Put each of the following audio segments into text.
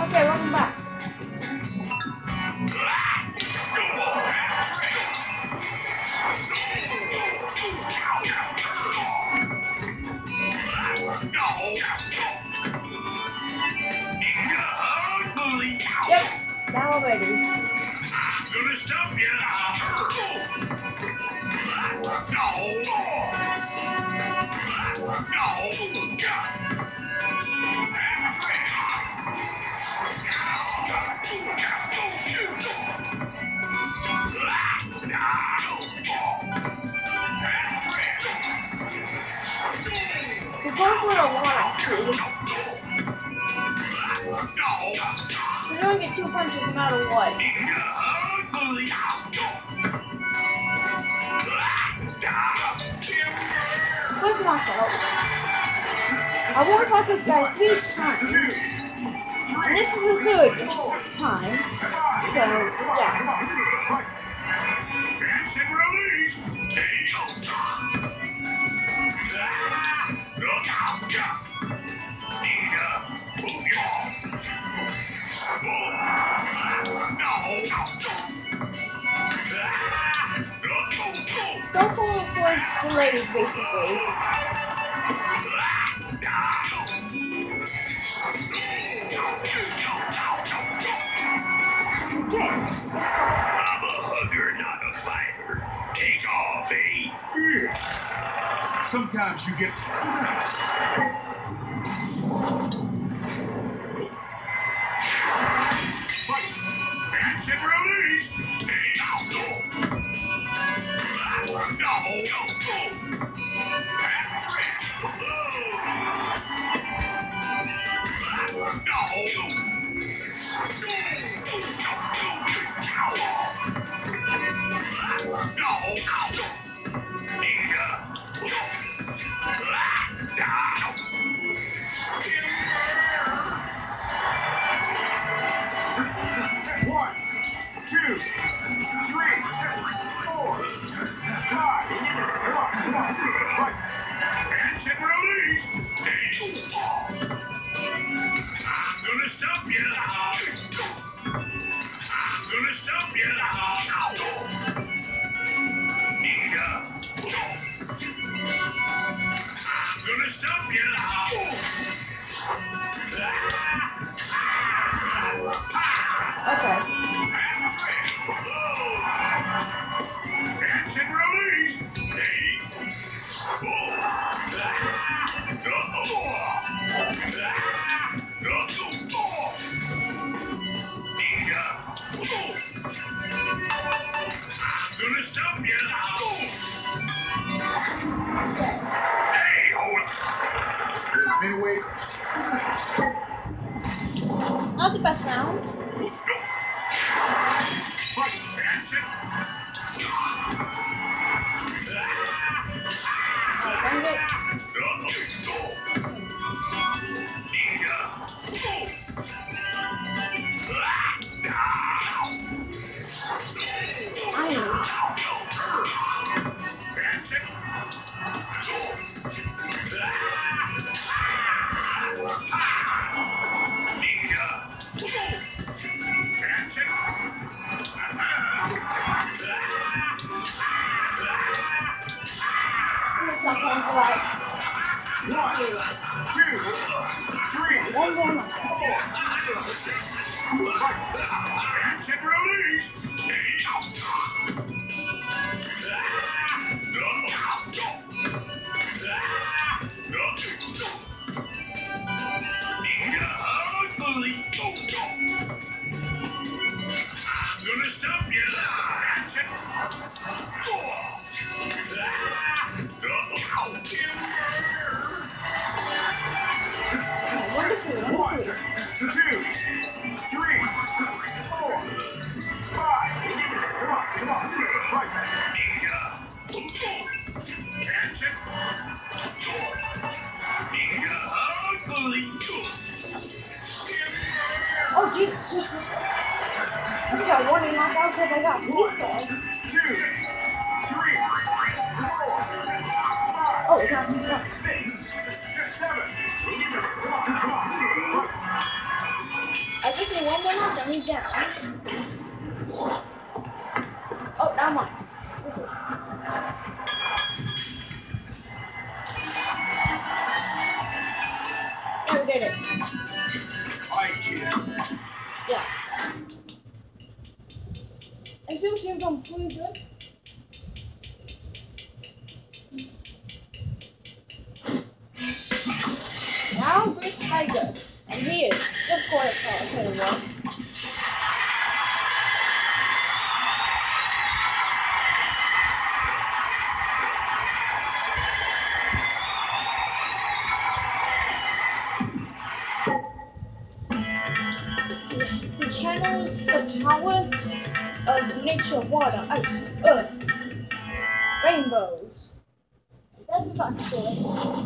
Okay, welcome back. Yep, now I'm ready. I'm gonna stop you. We're going for a lot, I see. We're gonna get 2 punches no matter what. First knockout. I want to fight this guy 3 times. And this is the 3rd time. So, yeah. Go for the ladies, basically. Okay. I'm a hugger, not a fighter. Take off, eh? Yeah. Sometimes you get... Catch and release. Okay. Catch and release. Gonna stop you now. Hey, hold. Midway. Not the best round. Bring it. Stop on for like 1, 2, 3, 1 more. Catch and release. Gonna stop you. Wonderful, wonderful. 2, 3, 4, 5. Come on. Right. Catch it. Oh, jeez. I think I won a knockout because I got this guy. 2, 3, 4, 5. Oh, it's not me. 6, 7. Come on. I think one more knockdown, he's down. Oh, never mind. This is. Yeah, we did it. Yeah. I still seem to pretty good. Now Great Tiger. And he is. Of course, I'll tell you what. He channels the power of nature, water, ice, earth, rainbows. That's a backstory.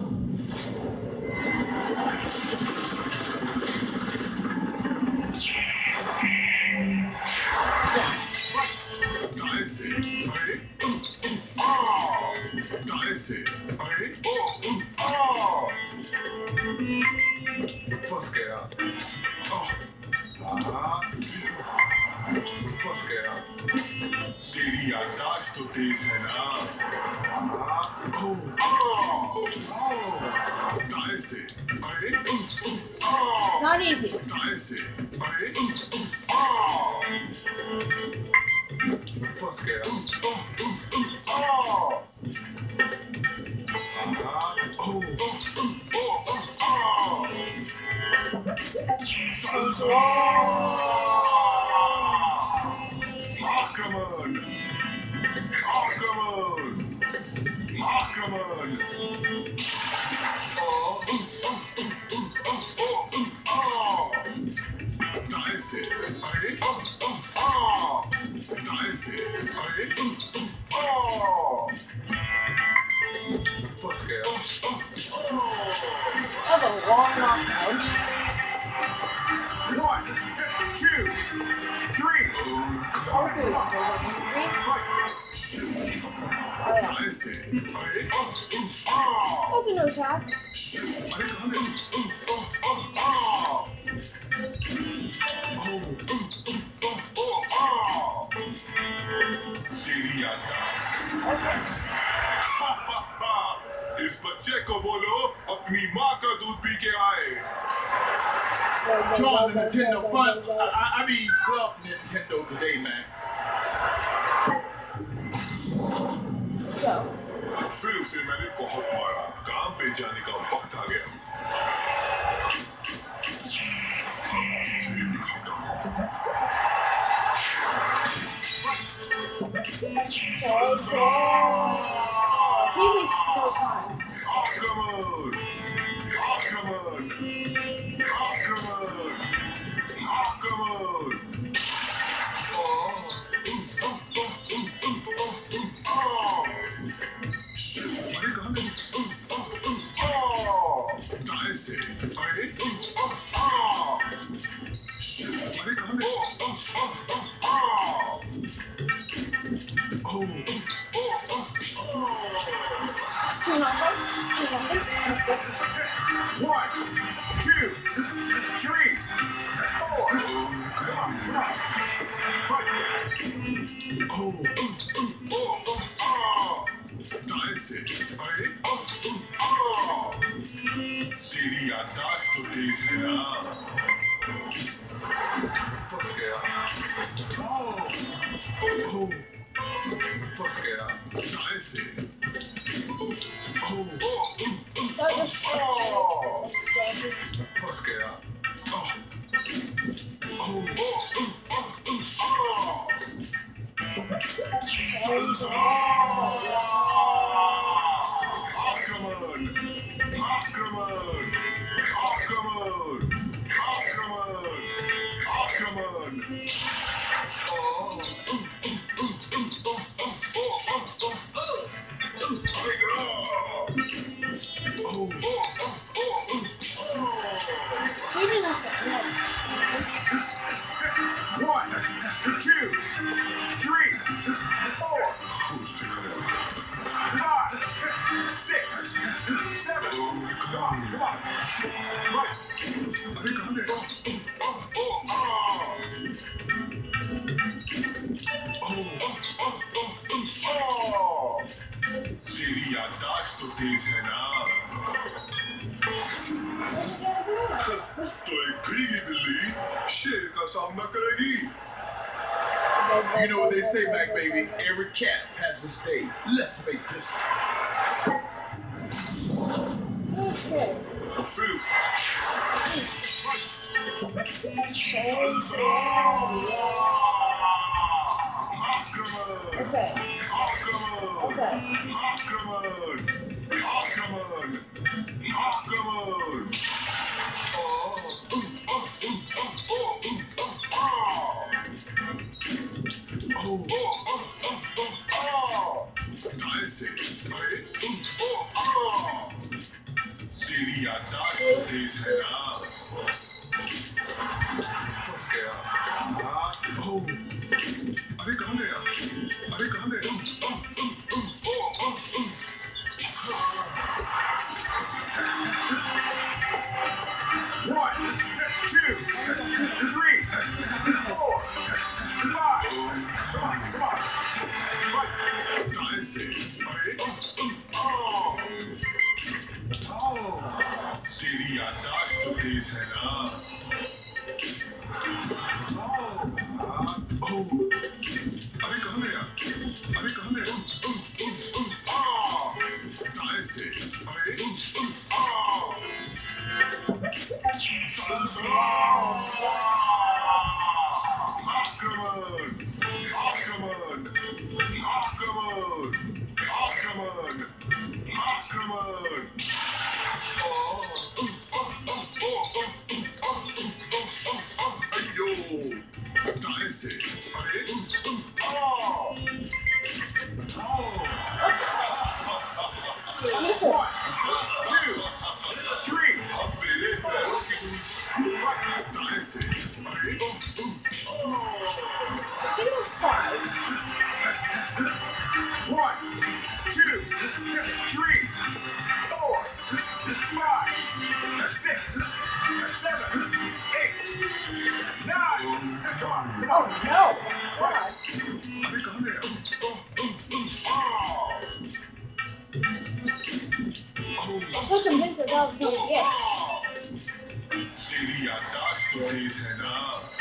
फंस गया फंस गया तेरी याददाश्त तो तेज है ना दाएं से अरे Not easy. दाएं से अरे फंस गया Akraman! Akraman! Akraman! दाएं से अरे दाएं से अरे फंस गया That was a long knockout. 1, 2, 3. Also, दाएं से अरे that's a no shot. अरे कहाँ गई तेरी याददाश्त इस बच्चे को बोलो अपनी माँ का दूध पी के आए Join the Nintendo fun. I mean, club Nintendo today, man. Let's go. फिर उसे मैंने बहुत मारा काम पे जाने का वक्त आ गया अब तुझे दिखाता हूँ He was no time. Akraman! Akraman! Akraman! Akraman! अरे कहाँ गई दाएं से अरे अरे कहाँ गई Two numbers. Let's go. 1, 2, 3, 4. दाएं से अरे तेरी याददाश्त तो तेज है ना फंस गया फंस गया दाएं से That was फंस गया Akraman! Akraman! Akraman! Akraman! Akraman! We didn't have to. Yes. 1, 2, 3, 4. Who's You know what they say, Mac baby? Every cat has its day. Let's make this. Okay. The fist. Okay. Okay. तेरी याददाश्त तो तेज है ना फंस गया अरे कहाँ गया अरे कहाँ गया One, 2, 3, 4, 5. Come on. Kहाँ से अरे तेरी याददाश्त तो तेज है ना अरे कहाँ गया कहाँ से अरे Oh no! God. I'm so convinced that was going to get. तेरी याददाश्त तो तेज है ना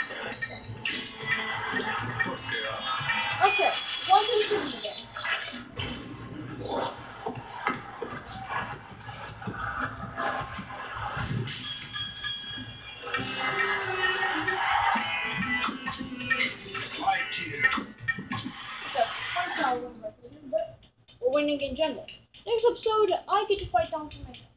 फंस गया Okay, 1, 2, 3 again. Just twice now, but we're winning in general. Next episode, I get to fight down from my